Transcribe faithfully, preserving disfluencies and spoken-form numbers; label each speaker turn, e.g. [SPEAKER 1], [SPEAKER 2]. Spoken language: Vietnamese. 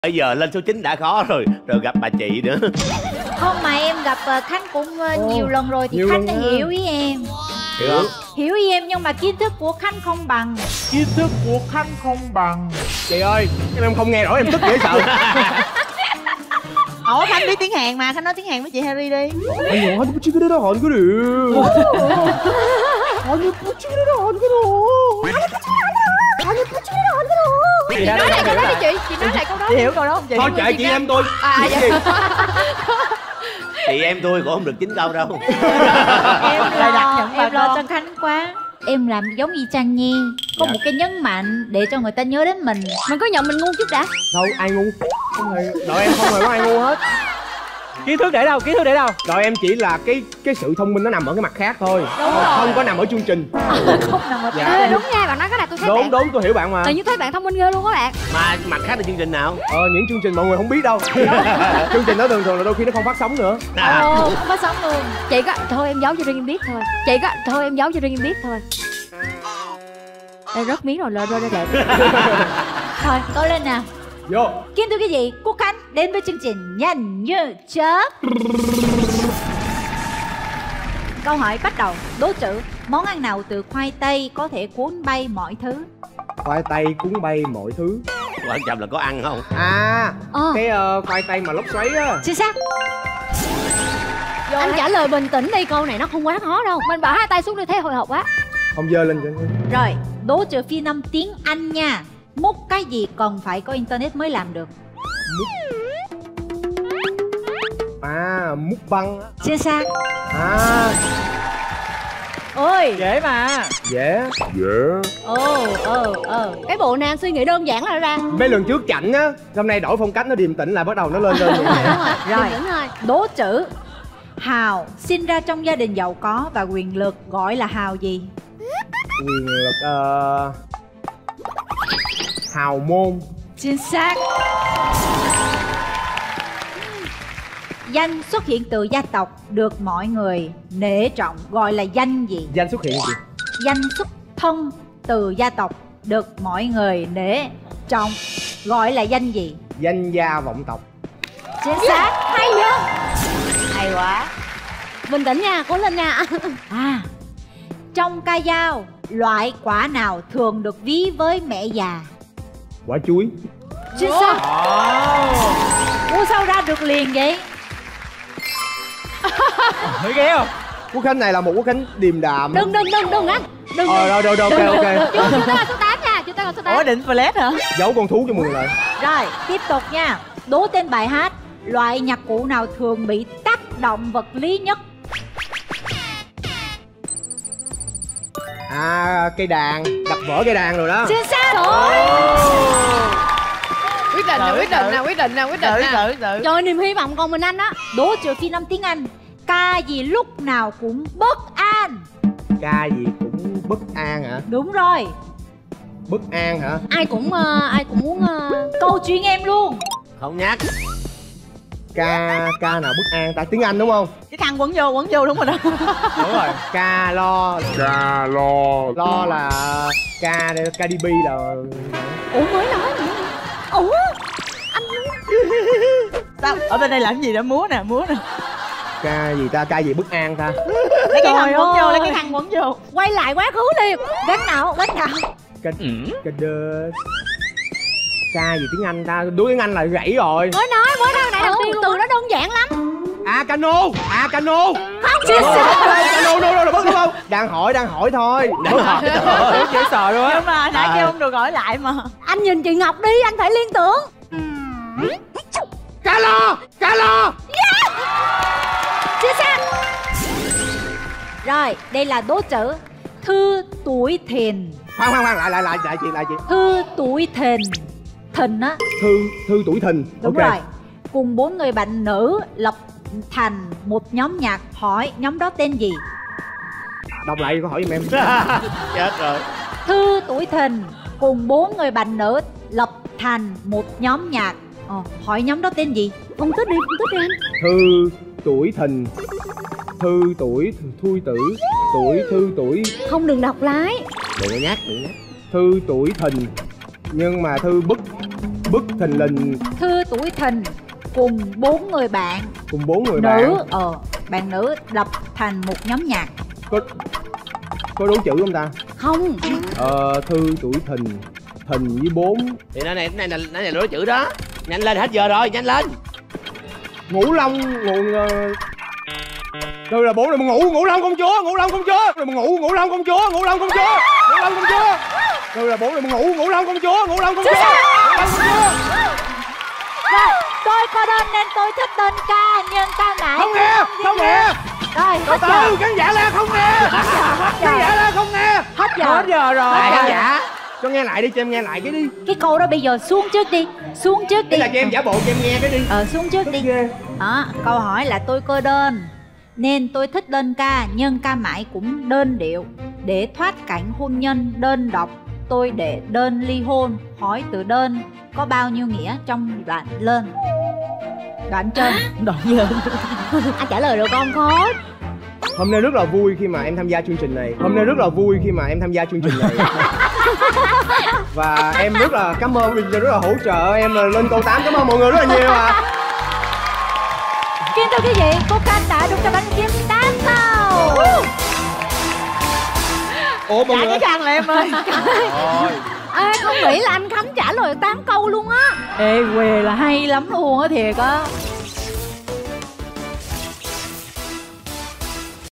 [SPEAKER 1] Bây giờ lên số chín đã khó rồi, rồi gặp bà chị nữa.
[SPEAKER 2] Không mà em gặp uh, Khánh cũng uh, nhiều lần rồi thì Khánh đã hiểu ý em.
[SPEAKER 1] Hiểu không?
[SPEAKER 2] Hiểu ý em nhưng mà kiến thức của Khánh không bằng.
[SPEAKER 3] Kiến thức của Khánh không bằng.
[SPEAKER 4] Chị ơi, em em không nghe rõ em tức dễ sợ.
[SPEAKER 5] Ủa Khánh biết tiếng Hàn mà, Khánh nói tiếng Hàn với chị Harry đi.
[SPEAKER 4] Anh nói không chứ cái đó hòn cái điều. Anh nói chứ cái đó hòn cái đồ. Anh nói chứ cái đó hòn cái đồ.
[SPEAKER 2] Chị nói lại câu đó đi chị, chị nói lại câu đó.
[SPEAKER 5] Chị hiểu câu đó không chị?
[SPEAKER 4] Thôi chạy chị em tôi.
[SPEAKER 2] À dạ.
[SPEAKER 1] Chị em tôi cũng không được chín câu đâu.
[SPEAKER 2] Em
[SPEAKER 5] Lại đặt
[SPEAKER 2] lo,
[SPEAKER 5] nhận
[SPEAKER 2] em
[SPEAKER 5] vào
[SPEAKER 2] lo
[SPEAKER 5] con.
[SPEAKER 2] cho Khánh quá. Em làm giống y chang Nhi. Có
[SPEAKER 4] Dạ.
[SPEAKER 2] một cái nhấn mạnh để cho người ta nhớ đến mình.
[SPEAKER 6] Mình có nhận mình ngu chút đã.
[SPEAKER 4] Đâu ai ngu. Không hề, đội em không hề có ai ngu hết.
[SPEAKER 3] Kiến thức để đâu? Kiến thức để đâu?
[SPEAKER 4] Đội em chỉ là cái cái sự thông minh nó nằm ở cái mặt khác thôi.
[SPEAKER 6] Đúng
[SPEAKER 4] Không,
[SPEAKER 6] rồi.
[SPEAKER 4] không có nằm ở chương trình.
[SPEAKER 2] Không nằm ở
[SPEAKER 4] Dạ.
[SPEAKER 6] Ê, đúng nha, bạn nói cái này tôi thấy
[SPEAKER 4] Đúng
[SPEAKER 6] bạn.
[SPEAKER 4] đúng tôi hiểu bạn mà.
[SPEAKER 6] Tự nhiên thấy bạn thông minh ghê luôn các bạn.
[SPEAKER 1] Mà mặt khác là chương trình nào?
[SPEAKER 4] Ờ những chương trình mọi người không biết đâu. Chương trình đó thường thường là đôi khi nó không phát sóng nữa.
[SPEAKER 1] À.
[SPEAKER 2] Ồ, không có sống luôn.
[SPEAKER 6] Chị có thôi em giấu cho riêng em biết thôi. Chị có thôi em giấu cho riêng em biết thôi. Đây rớt miếng rồi, lơ rơ đây đẹp.
[SPEAKER 2] Thôi, cố lên nào.
[SPEAKER 4] Vô.
[SPEAKER 2] Kiến thức cái gì? Quốc Khánh đến với chương trình nhanh như chớp. Câu hỏi bắt đầu. Đố chữ. Món ăn nào từ khoai tây có thể cuốn bay mọi thứ?
[SPEAKER 4] Khoai tây cuốn bay mọi thứ.
[SPEAKER 1] Quan trọng là có ăn không?
[SPEAKER 4] À
[SPEAKER 6] Ờ.
[SPEAKER 4] cái uh, khoai tây mà lốc xoáy á.
[SPEAKER 2] Chính xác.
[SPEAKER 6] Anh trả lời bình tĩnh đi, câu này nó không quá khó đâu. Mình bỏ hai tay xuống đi thấy hồi hộp quá.
[SPEAKER 4] Không dơ lên cho.
[SPEAKER 2] Rồi, đố chữ phiên âm tiếng Anh nha. Múc cái gì cần phải có internet mới làm được?
[SPEAKER 4] À múc băng á.
[SPEAKER 2] Chính xác.
[SPEAKER 4] À
[SPEAKER 2] Ôi.
[SPEAKER 3] Dễ mà.
[SPEAKER 4] dễ. Dễ.
[SPEAKER 2] Ồ, ồ, ồ.
[SPEAKER 6] Cái bộ nam suy nghĩ đơn giản là ra.
[SPEAKER 4] Mấy lần trước chảnh á, hôm nay đổi phong cách nó điềm tĩnh lại bắt đầu nó lên lên.
[SPEAKER 6] Đúng rồi, đúng rồi.
[SPEAKER 2] Rồi.
[SPEAKER 6] Bình tĩnh thôi.
[SPEAKER 2] Đố chữ. Hào sinh ra trong gia đình giàu có và quyền lực gọi là hào gì?
[SPEAKER 4] Quyền lực uh, hào môn.
[SPEAKER 2] Chính xác. Danh xuất hiện từ gia tộc được mọi người nể trọng gọi là danh gì?
[SPEAKER 4] Danh xuất hiện gì?
[SPEAKER 2] Danh xuất thân từ gia tộc được mọi người nể trọng gọi là danh gì?
[SPEAKER 4] Danh gia vọng tộc.
[SPEAKER 2] Chính xác.
[SPEAKER 6] Hay vậy.
[SPEAKER 2] Hay quá.
[SPEAKER 6] Bình tĩnh nha, cố lên nha.
[SPEAKER 2] À, trong ca dao, loại quả nào thường được ví với mẹ già?
[SPEAKER 4] Quả chuối.
[SPEAKER 2] Chính xác. Ủa sao ra được liền vậy?
[SPEAKER 3] Thấy ghé không?
[SPEAKER 4] Quốc Khánh này là một Quốc Khánh điềm đạm.
[SPEAKER 6] Đừng đừng đừng đừng anh. Đừng.
[SPEAKER 4] Ờ rồi rồi rồi ok ok.
[SPEAKER 6] Chưa chưa tới là số tám nha, chưa tới là số tám.
[SPEAKER 5] Ủa định flash hả?
[SPEAKER 4] Giấu con thú cho mọi người lại.
[SPEAKER 2] Rồi, tiếp tục nha. Đố tên bài hát. Loại nhạc cụ nào thường bị tác động vật lý nhất?
[SPEAKER 4] À cây đàn, đập vỡ cây đàn rồi đó.
[SPEAKER 2] Chính xác.
[SPEAKER 6] Quyết định nè, quyết định nè, quyết định nè, quyết định
[SPEAKER 5] Tự
[SPEAKER 6] nè.
[SPEAKER 5] tự tự.
[SPEAKER 6] Trời niềm hy vọng còn mình anh á.
[SPEAKER 2] Đố chữ phiên âm tiếng Anh. Ca gì lúc nào cũng bất an?
[SPEAKER 4] Ca gì cũng bất an hả?
[SPEAKER 2] Đúng rồi.
[SPEAKER 4] Bất an hả?
[SPEAKER 6] Ai cũng ờ, ai cũng muốn ờ,
[SPEAKER 2] Câu chuyện em luôn.
[SPEAKER 1] Không nhắc.
[SPEAKER 4] Ca ca nào bất an ta? Tiếng Anh đúng không?
[SPEAKER 5] Cái khăn quấn vô quấn vô đúng rồi đó.
[SPEAKER 4] Đúng rồi. Ca lo. Ca lo. Lo là ca Cardi B là.
[SPEAKER 6] Ủa mới nói nữa. Ủa
[SPEAKER 5] Sao? Ở bên đây làm cái gì đó, múa nè, múa nè.
[SPEAKER 4] Ca gì ta? Ca gì bất an ta?
[SPEAKER 5] Lấy cái khăn
[SPEAKER 2] Trời
[SPEAKER 5] quấn vô,
[SPEAKER 2] ơi.
[SPEAKER 5] lấy cái khăn quấn vô.
[SPEAKER 2] Quay lại quá khứ đi. Ván nào, ván nào.
[SPEAKER 4] Ca ca đơ. Ca gì tiếng Anh ta? Đuôi tiếng Anh là gãy rồi.
[SPEAKER 6] mới nói mới nói này đầu tiên từ đó đơn giản lắm.
[SPEAKER 4] À cano. À cano.
[SPEAKER 2] Không, chính xác.
[SPEAKER 4] Cano đâu đâu là bất đúng không? Đang hỏi đang hỏi thôi.
[SPEAKER 3] Dễ dễ sợ luôn á.
[SPEAKER 5] Nhưng mà nãy
[SPEAKER 4] À.
[SPEAKER 5] kêu không được hỏi lại mà.
[SPEAKER 6] Anh nhìn chị Ngọc đi, anh phải liên tưởng.
[SPEAKER 4] Cá lo. Cá lo.
[SPEAKER 2] Chính xác. Rồi, đây là đố chữ. Thư tuổi thìn.
[SPEAKER 4] Khoan khoan khoan lại lại lại lại chị lại chị.
[SPEAKER 2] Thư tuổi thìn. Thìn á.
[SPEAKER 4] Thư thư tuổi thìn.
[SPEAKER 2] Đúng
[SPEAKER 4] Ok.
[SPEAKER 2] rồi. Cùng bốn người bạn nữ lập thành một nhóm nhạc. Hỏi nhóm đó tên gì?
[SPEAKER 4] Đọc lại câu hỏi giùm em.
[SPEAKER 1] Chết rồi.
[SPEAKER 2] Thư tuổi thìn cùng bốn người bạn nữ lập thành một nhóm nhạc. Ờ, hỏi nhóm đó tên gì?
[SPEAKER 6] Phân tích đi, phân tích đi anh.
[SPEAKER 4] Thư tuổi thìn. Thư tuổi thui tử. Tuổi thư tuổi.
[SPEAKER 6] Không đừng đọc lái.
[SPEAKER 1] Đừng có nhắc, đừng có nhắc.
[SPEAKER 4] Thư tuổi thìn. Nhưng mà thư bất Bất thình lình.
[SPEAKER 2] Thư tuổi thìn cùng bốn người bạn
[SPEAKER 4] Cùng bốn người
[SPEAKER 2] nữ,
[SPEAKER 4] bạn.
[SPEAKER 2] ờ bạn nữ lập thành một nhóm nhạc.
[SPEAKER 4] Có có đủ chữ không ta?
[SPEAKER 6] Không.
[SPEAKER 4] Ờ, Thư tuổi thìn. Thìn với bốn.
[SPEAKER 1] Thì nó này này là nó này là đối chữ đó. Nhanh lên, hết giờ rồi, nhanh lên.
[SPEAKER 4] Ngũ Long, ngũ uh... Thư là bốn rồi mà ngủ, Ngũ Long công chúa, Ngũ Long công chúa. Rồi mà ngủ, Ngũ Long công chúa, Ngũ Long công chúa, Ngũ Long công chúa. Thư là bốn rồi mà ngủ, Ngũ Long công chúa, Ngũ Long công chúa, Ngũ Long công chúa.
[SPEAKER 2] Rồi, tôi có đơn nên tôi thích tên ca, nhưng ca mãi
[SPEAKER 4] Không nghe, không nghe.
[SPEAKER 2] Rồi,
[SPEAKER 4] Từ
[SPEAKER 2] hết
[SPEAKER 4] từ,
[SPEAKER 2] giờ.
[SPEAKER 4] khán giả la không nghe. Khán giả la không nghe.
[SPEAKER 2] Hết giờ.
[SPEAKER 3] Hết giờ rồi.
[SPEAKER 1] Này khán giả.
[SPEAKER 4] Cho nghe lại đi, cho em nghe lại cái đi.
[SPEAKER 2] Cái câu đó bây giờ xuống trước đi. Xuống trước đi.
[SPEAKER 4] Đây là cho em giả bộ cho em nghe cái đi.
[SPEAKER 2] Ờ, xuống trước đi.
[SPEAKER 4] Ghê.
[SPEAKER 2] Đó, câu hỏi là tôi cơ đơn nên tôi thích đơn ca, nhưng ca mãi cũng đơn điệu. Để thoát cảnh hôn nhân đơn độc, tôi để đơn ly hôn. Hỏi từ đơn có bao nhiêu nghĩa trong đoạn lên? Đoạn trên.
[SPEAKER 5] Đoạn lên.
[SPEAKER 6] Anh trả lời được con khó.
[SPEAKER 4] Hôm nay rất là vui khi mà em tham gia chương trình này. Hôm nay rất là vui khi mà em tham gia chương trình này. Và em rất là cảm ơn vì rất là hỗ trợ em lên câu tám. Cảm ơn mọi người rất là nhiều ạ. À.
[SPEAKER 2] Kính thưa quý vị, cô Khanh đã đúng cho bánh kiếm tám câu.
[SPEAKER 4] Ủa mọi
[SPEAKER 5] Dạ
[SPEAKER 4] người.
[SPEAKER 5] cái Khanh là em ơi.
[SPEAKER 6] À, không nghĩ là anh Khánh trả lời tám câu luôn á.
[SPEAKER 2] Ê, quê là hay lắm luôn á thiệt á.